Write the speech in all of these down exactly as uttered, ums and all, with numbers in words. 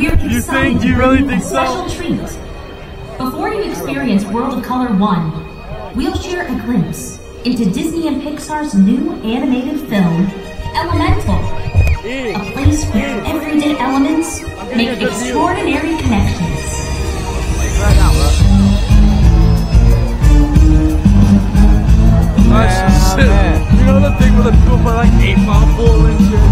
We're You excited think? You to really bring you think a so? special treat. Before you experience World of Color one, we'll share a glimpse into Disney and Pixar's new animated film, Elemental. A place where everyday elements make extraordinary connections. Oh, shit. Man. You know the thing where the people put like eight ball pool and shit?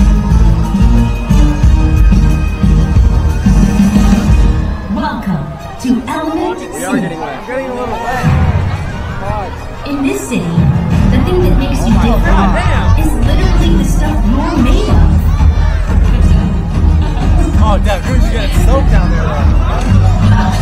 Welcome to Element We City. are getting wet. I'm getting a little wet. In this city, the thing that makes you Oh different God, is literally the stuff you're made of. Oh, damn, you're just getting soaked down there, though.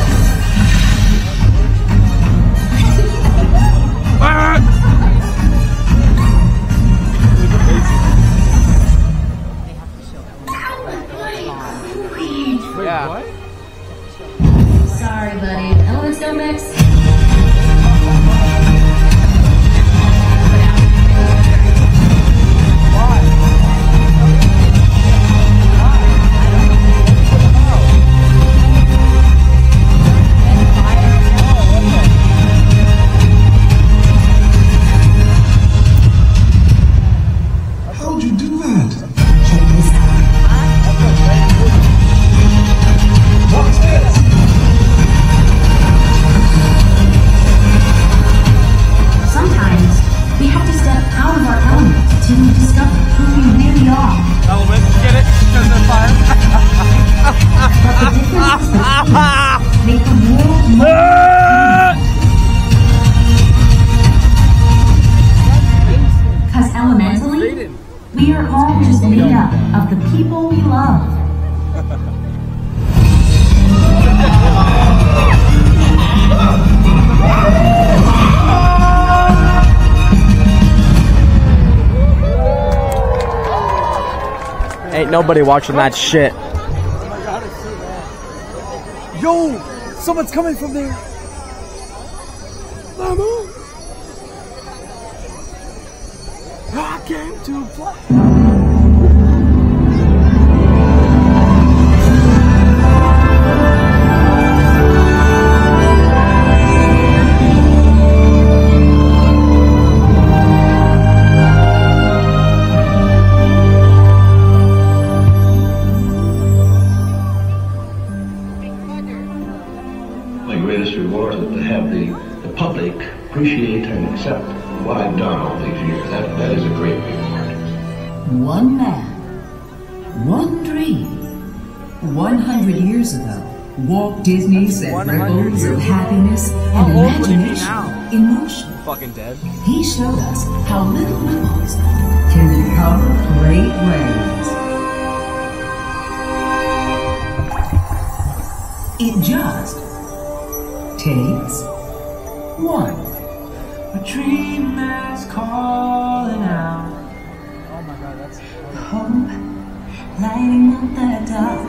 Wait, yeah. What? Sorry, buddy. Elements don't mix. How'd you do that? Check this out. What's this? Sometimes we have to step out of our element to discover who we really are. Element, get it? Because they're fire. But the difference is that we make the world more. Because elementally, we are all just made up of the people we love. Ain't nobody watching that shit. Yo! Someone's coming from there! Mama! I came to play! My greatest reward is to have the, the public appreciate and accept what I've done all these years. That, that is a great reward. One man, one dream. One hundred years ago, Walt Disney set ripples of happiness and imagination in motion. Fucking dead. He showed us how little ripples can become great waves. It just takes one. A dream that's calling out. Oh my god, that's... Hope lighting up the dark.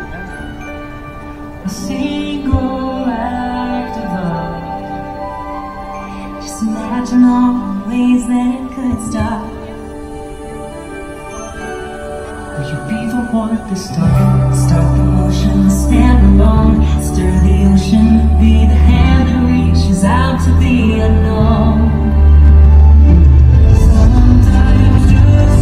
A single act of love. Just imagine all the ways that it could start. Will you be the one to start? Start the motion, stand alone. Stir the ocean, be the hand that reaches out to the unknown. Sometimes just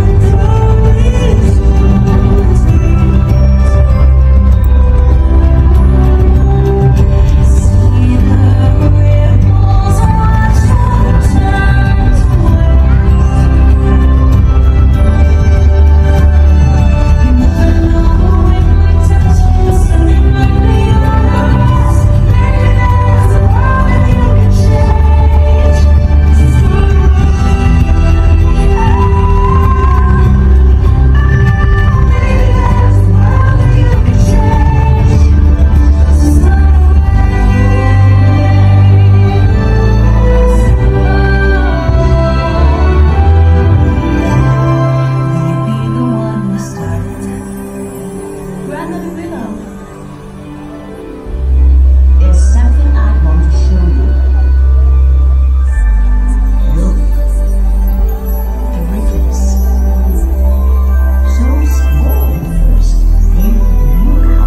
see the ripples wash our turns away. You never know when we touch something might be yours. Maybe there's a world that you can change. Maybe there's a world that you can change. Will you be the one to start it? Grandmother Willow, there's something I want to show you. Look, the ripples. So small at first, then look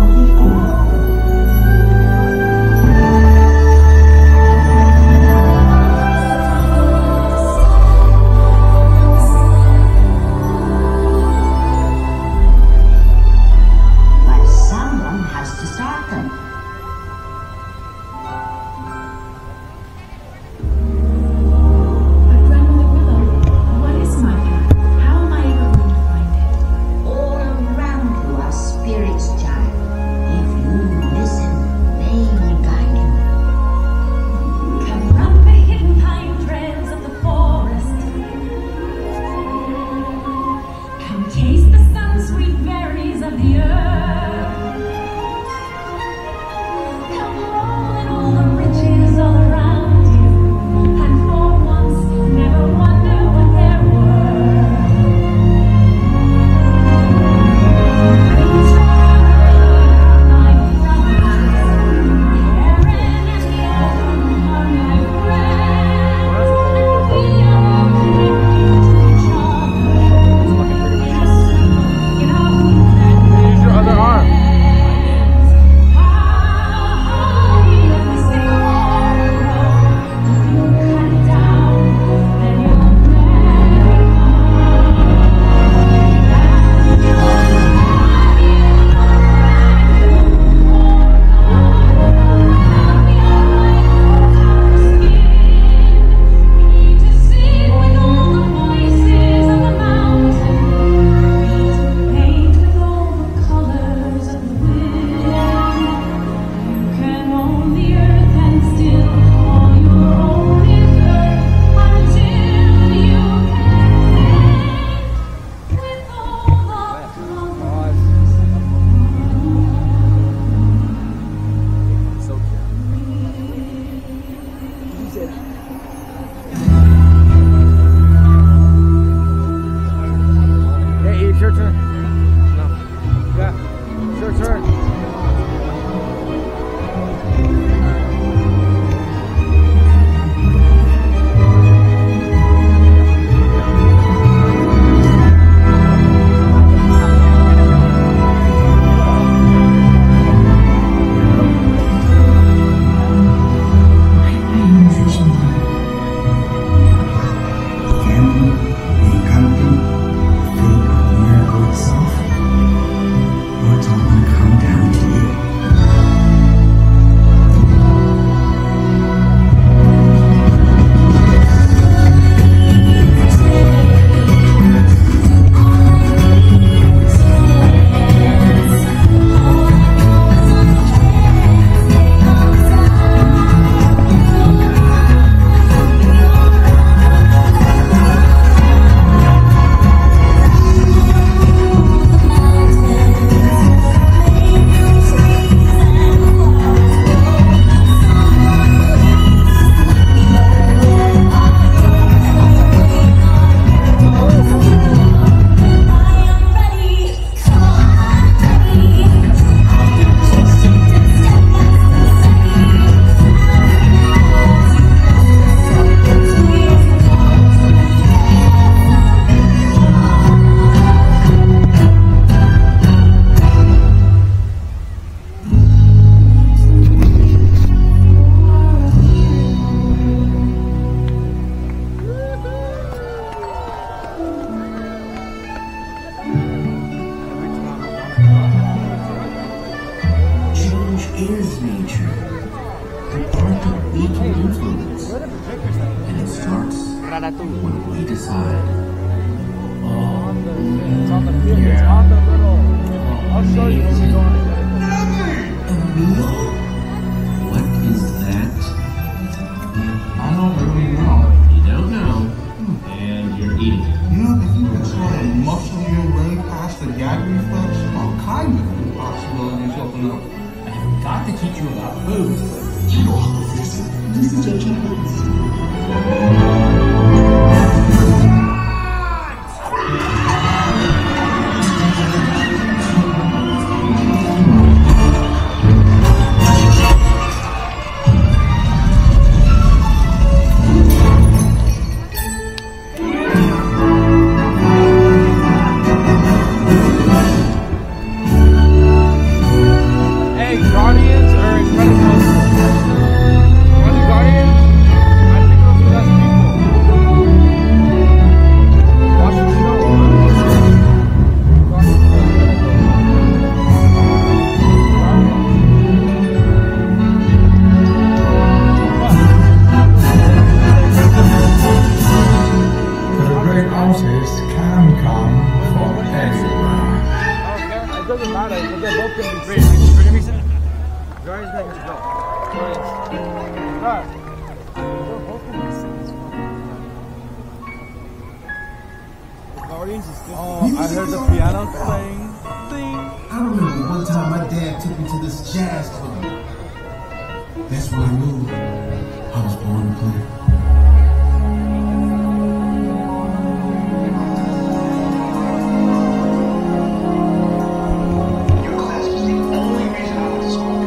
is nature. The part that we can influence. And it starts when we decide. Oh, It's on the field. It's on the little. I'll show you when we go on it. a meal? What is that? I don't really know. You don't know. And you're eating it. You know, if you can try to muscle your way past the gag reflex, all kinds of new possibilities open up. I've got to teach you about food. You know how to visit. This is J J Williams. Hey, Guardians are incredible. When the Guardians, I think it'll be less people. Watch the show. For the great artist can come from anywhere. It doesn't matter, because they're both going to be great. We're going to be sitting. Guardians next to go. Guardians. Start. They're both going to be sitting. Guardians is good. Oh, I heard the piano playing. Thing. I remember one time my dad took me to this jazz club. That's when I knew I was born to play. Your class was the only reason I went to school.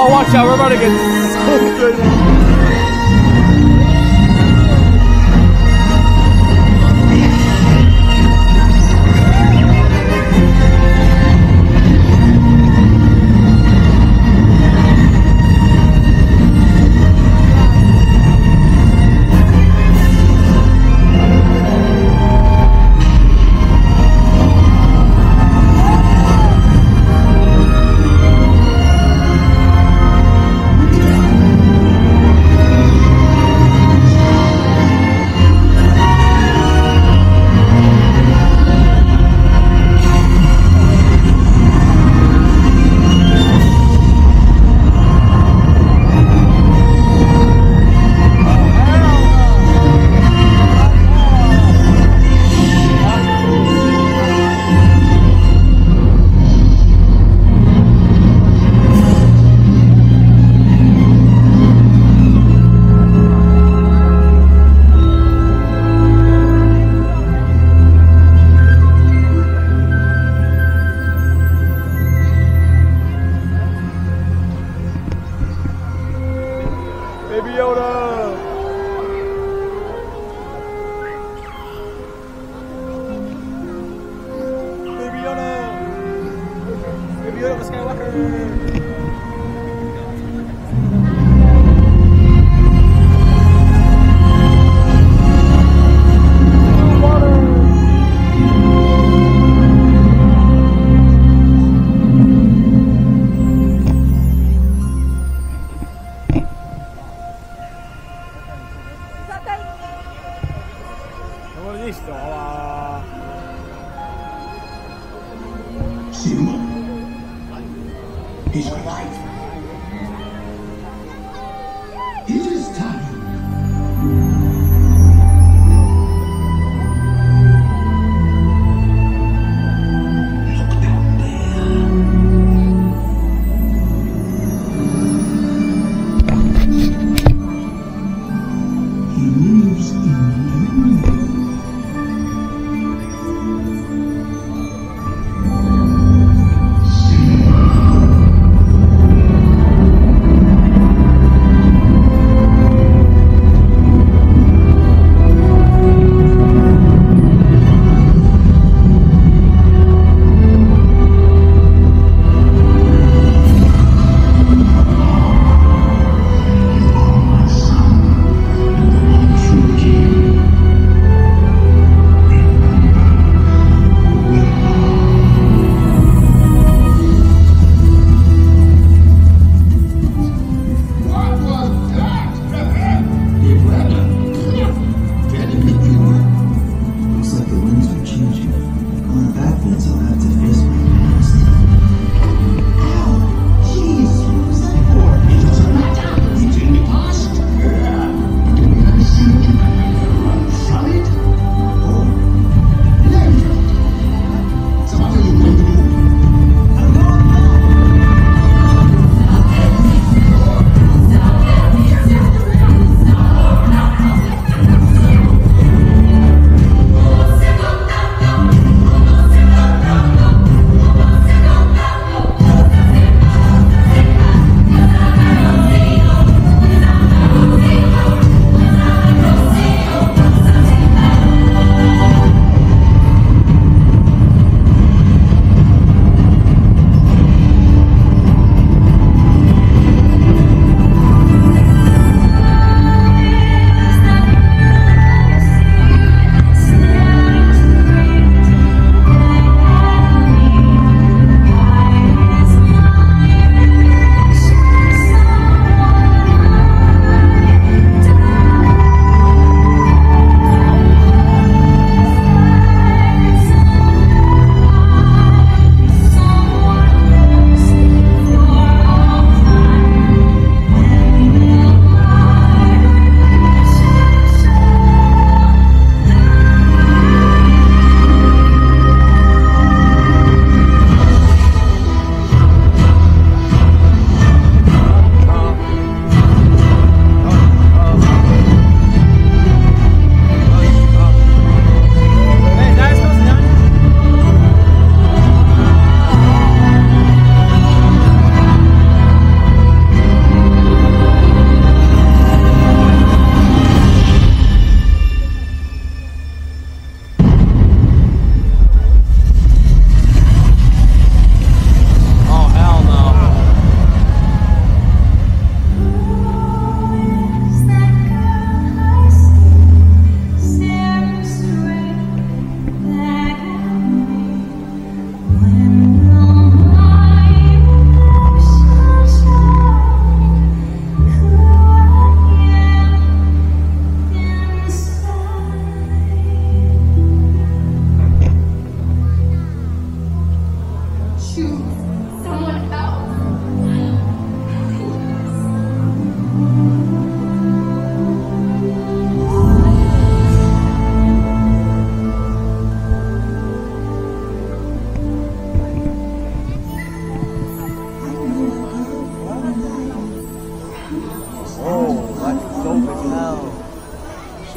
Oh, watch out, we're about to get so good. Baby Yoda! Baby Yoda! Baby Yoda Skywalker!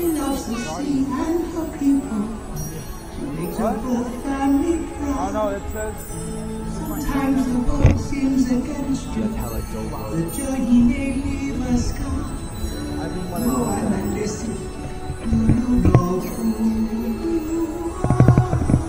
She loves the sea and her people. She makes her whole family Oh proud. no, it says. Sometimes the world seems against you. The journey may leave us scarred. Oh, and I listen. You know who you are.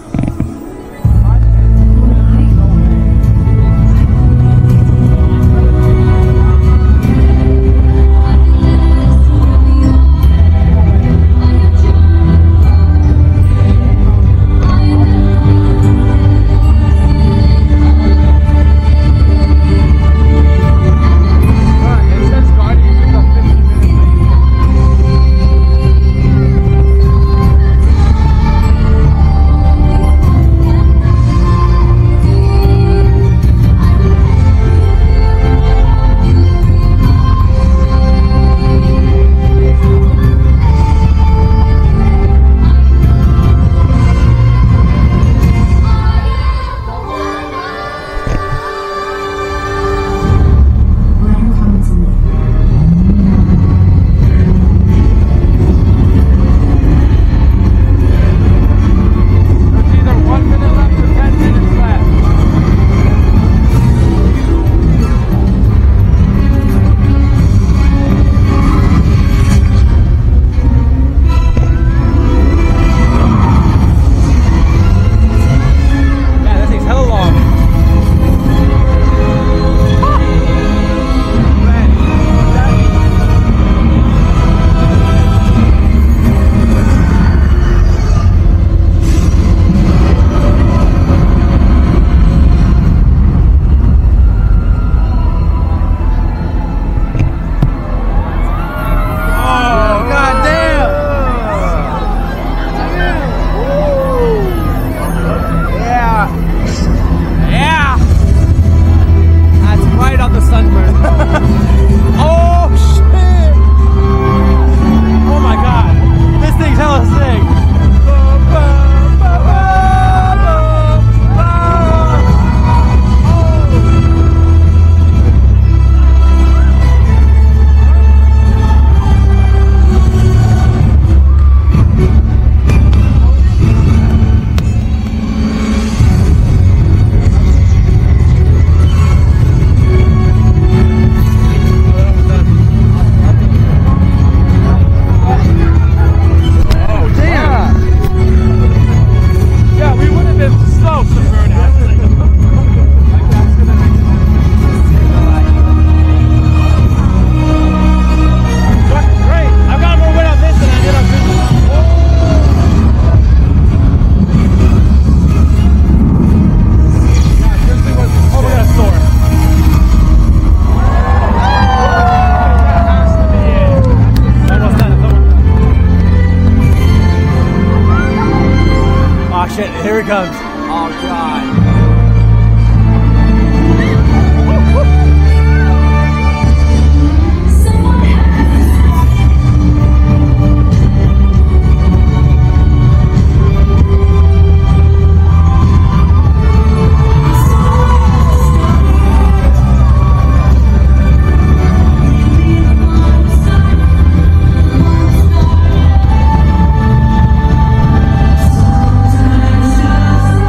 shit, here it comes. Oh god. Sometimes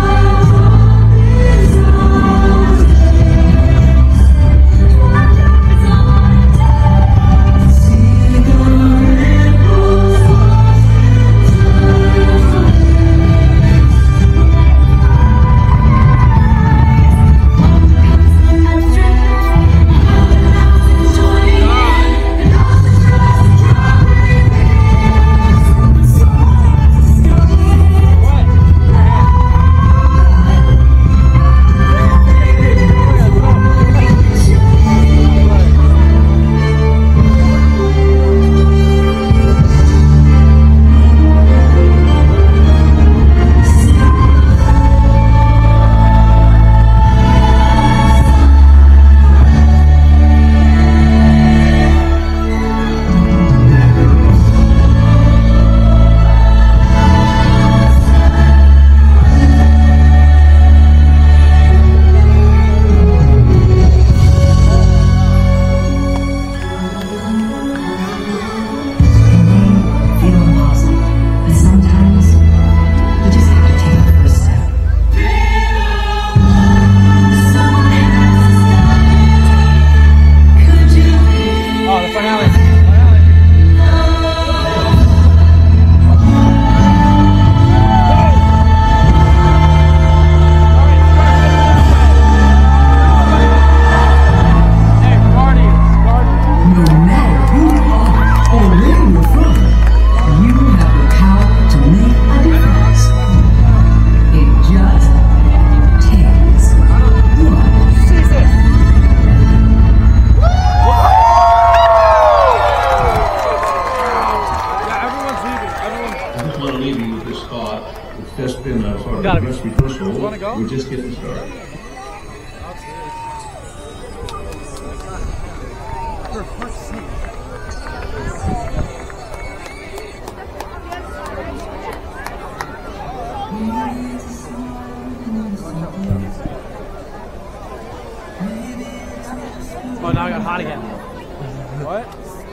What?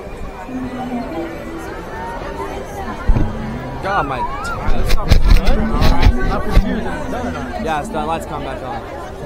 God, my time. I'm confused if it's done or not. Yeah, it's done. Lights come back on.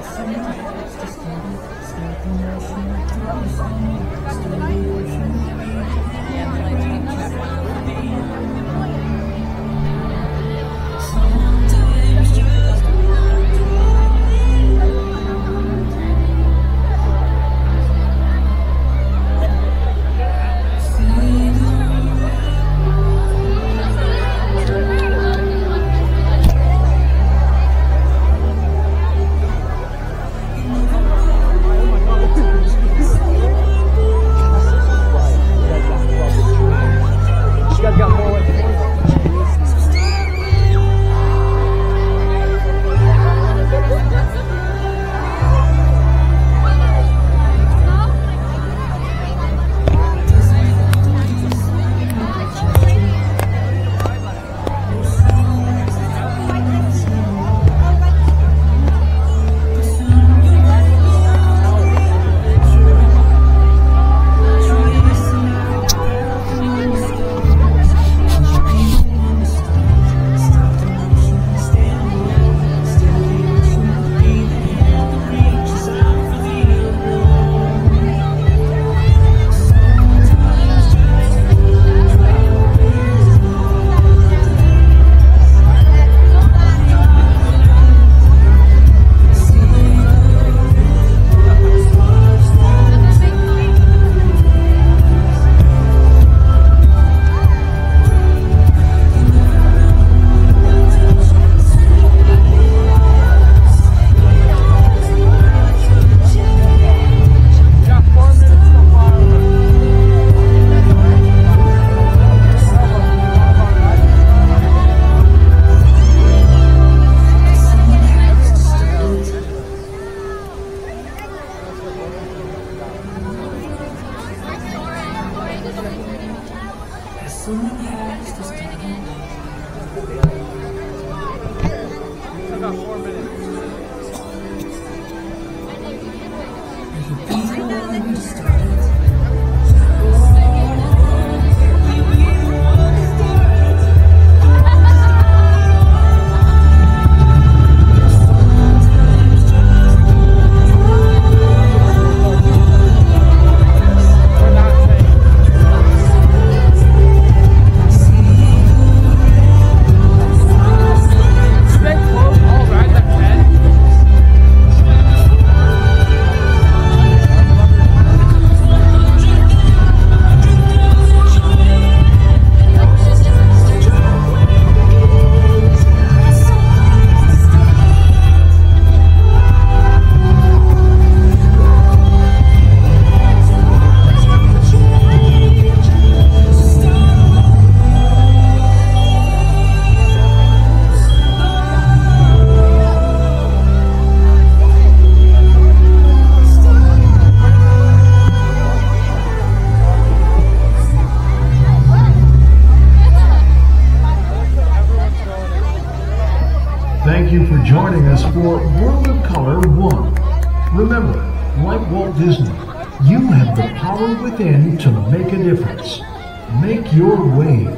Thank you for joining us for World of Color one. Remember, like Walt Disney, you have the power within to make a difference. Make your wave.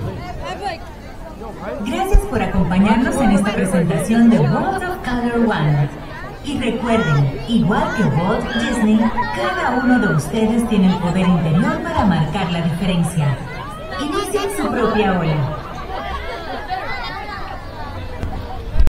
Gracias por acompañarnos en esta presentación de World of Color one. Y recuerden, igual que Walt Disney, cada uno de ustedes tiene el poder interior para marcar la diferencia. Inicien su propia ola.